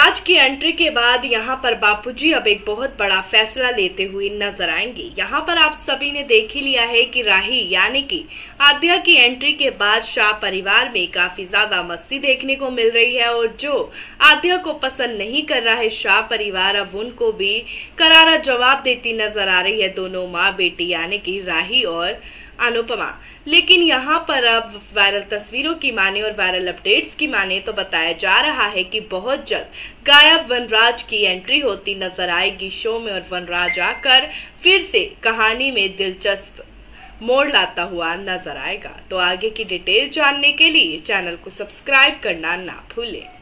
वनराज की एंट्री के बाद यहां पर बापूजी अब एक बहुत बड़ा फैसला लेते हुए नजर आएंगे। यहां पर आप सभी ने देख ही लिया है कि राही यानी कि आद्या की एंट्री के बाद शाह परिवार में काफी ज्यादा मस्ती देखने को मिल रही है और जो आद्या को पसंद नहीं कर रहा है शाह परिवार, अब उनको भी करारा जवाब देती नजर आ रही है दोनों माँ बेटी यानी कि राही और अनुपमा। लेकिन यहाँ पर अब वायरल तस्वीरों की माने और वायरल अपडेट्स की माने तो बताया जा रहा है कि बहुत जल्द गायब वनराज की एंट्री होती नजर आएगी शो में और वनराज आकर फिर से कहानी में दिलचस्प मोड़ लाता हुआ नजर आएगा। तो आगे की डिटेल जानने के लिए चैनल को सब्सक्राइब करना ना भूलें।